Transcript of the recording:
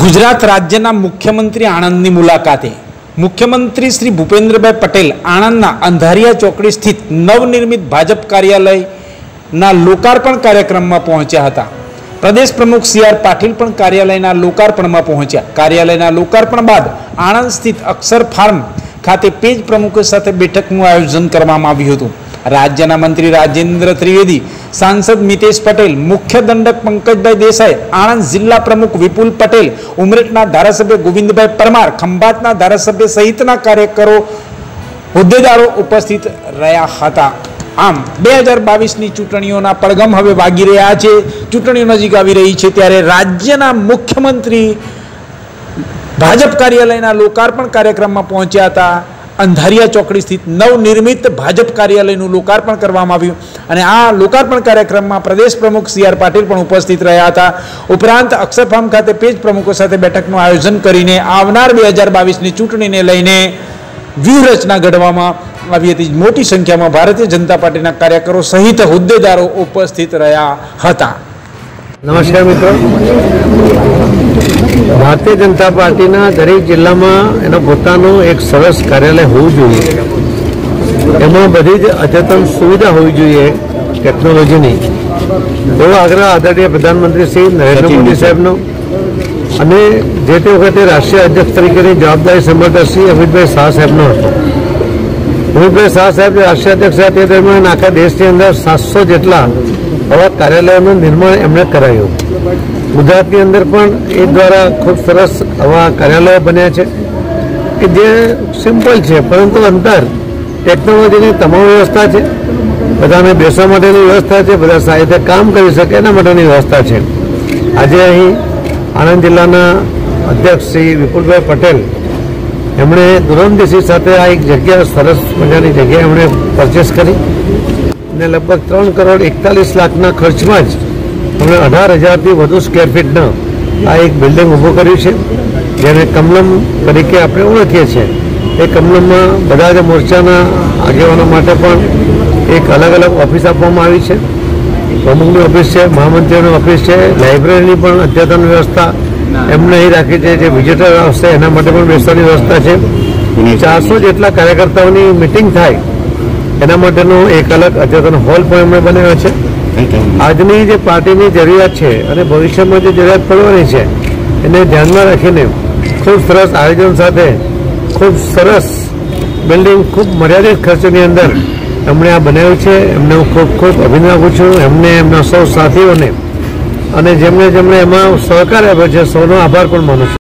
गुजरात राज्यना मुख्यमंत्री आणंदनी मुलाकाते मुख्यमंत्री श्री भूपेन्द्रभाई पटेल आणंदना अंधारिया चौकड़ी स्थित नवनिर्मित भाजप कार्यालयना लोकार्पण कार्यक्रम में पहुंच्या हता। प्रदेश प्रमुख CR पाटील पण कार्यालयना लोकार्पण में पहुंच्या। कार्यालयना लोकार्पण बाद आणंद स्थित अक्षर फार्म खाते पेज प्रमुखों साथे बैठकનું आयोजन કરવામાં આવ્યું હતું। राज्यना मंत्री राजेन्द्र त्रिवेदी, सांसद मितेश पटेल, मुख्य दंडक पंकजभाई देसाई, आणंद जिला प्रमुख विपुल पटेल, उमरेठना धारासभ्य गोविंदभाई परमार, खंभातना धारासभ्य सहितना कार्यकरो होद्देदारो उपस्थित रह्या हता। आम 2022 चूंटणीओना પડઘમ હવે વાગી રહ્યા છે। ચૂંટણીઓ નજીક આવી રહી છે ત્યારે રાજ્યના મુખ્યમંત્રી ભાજપ કાર્યાલયના લોકાર્પણ કાર્યક્રમમાં પહોંચ્યા હતા। अंधारिया चौकड़ी स्थित नवनिर्मित भाजप कार्यालयનું लोकार्पण કરવામાં આવ્યું અને આ લોકાર્પણ કાર્યક્રમમાં પ્રદેશ પ્રમુખ CR પાટીલ પણ ઉપસ્થિત રહ્યા હતા। ઉપરાંત અક્ષર ફાર્મ ખાતે પેજ પ્રમુખો સાથે બેઠકનું આયોજન કરીને આવનાર 2022ની ચૂંટણીને લઈને વ્યૂહરચના ઘડવામાં આવી હતી। મોટી સંખ્યામાં ભારતીય જનતા પાર્ટીના કાર્યકરો સહિત હોદ્દેદારો ઉપસ્થિત રહ્યા હતા। नमस्कार मित्रों, भारतीय जनता पार्टी दरेक जिला में एनो पोतानो एक सरस कार्यालय होवुं जोईए। एमां बधी ज अद्यतन सुविधा होवी जोईए टेक्नोलॉजीनी। एवो आग्रह आदरणीय प्रधानमंत्री श्री नरेन्द्र मोदी साहेबनो अने जे ते वखते राष्ट्रीय अध्यक्ष तरीकेनी जवाबदारी संभाळता श्री अमितभाई शाह साहेबनो हतो। अमितभाई शाह साहेब राष्ट्रीय अध्यक्ष ते दरमियान आखा देशनी अंदर 700 जेटला आवा कार्यालयों निर्माण एमणे करायुं। गुजरातनी अंदर पण ए द्वारा खूब सरस आवा कार्यालय बन्या छे कि जे सिम्पल छे परंतु अंदर टेक्नोलॉजीनी तमाम व्यवस्था छे। बधाने बेसवा माटेनी व्यवस्था छे, बधा सारी રીતે काम करी शके एना माटेनी व्यवस्था छे। आजे अहीं आणंद जिल्लाना अध्यक्ष श्री विपुलभाई पटेल एमणे दूरंदेशी साथे आ एक जग्या सरस मजानी जग्या एमणे परचेस करी ने लगभग 3 करोड़ 41 लाखना खर्च में ज हमने 18,000 थी वधु स्क्वेर फीट आ एक बिल्डिंग ऊभो कर्युं छे, जेने कमलम तरीके आपणे ओळखीए छीए। ए कमलम में बधा ज मोर्चाना आगेवानो माटे पण एक अलग अलग ऑफिस आपवामां आवी छे। प्रमुखनी ऑफिस है, महामंत्रीनी ऑफिस है, लाइब्रेरीनी पण अद्यतन व्यवस्था एमणे અહીં રાખી છે। જે વિઝિટર આવશે એના માટે પણ બેસવાની વ્યવસ્થા છે। 400 જેટલા કાર્યકર્તાઓની મીટિંગ થાય एना माटेनो एक अलग अद्यतन हॉल पण एमणे बनाव्यो छे। आजनी जे पार्टीनी जरूरियात छे अने भविष्यमां जे जरूरियात पड़वानी छे एने ध्यानमां राखीने खूब सरस आयोजन साथे खूब सरस बिल्डिंग खूब मर्यादित खर्चनी अंदर एमणे आ बनाव्युं छे। एमने हूँ खूब खूब अभिनंदन आपું છું। एमने एमना सौ साथीओने अने जेमणे जेमणे एमां सहकार आप्यो छे सौनो आभार पण मानुं छुं।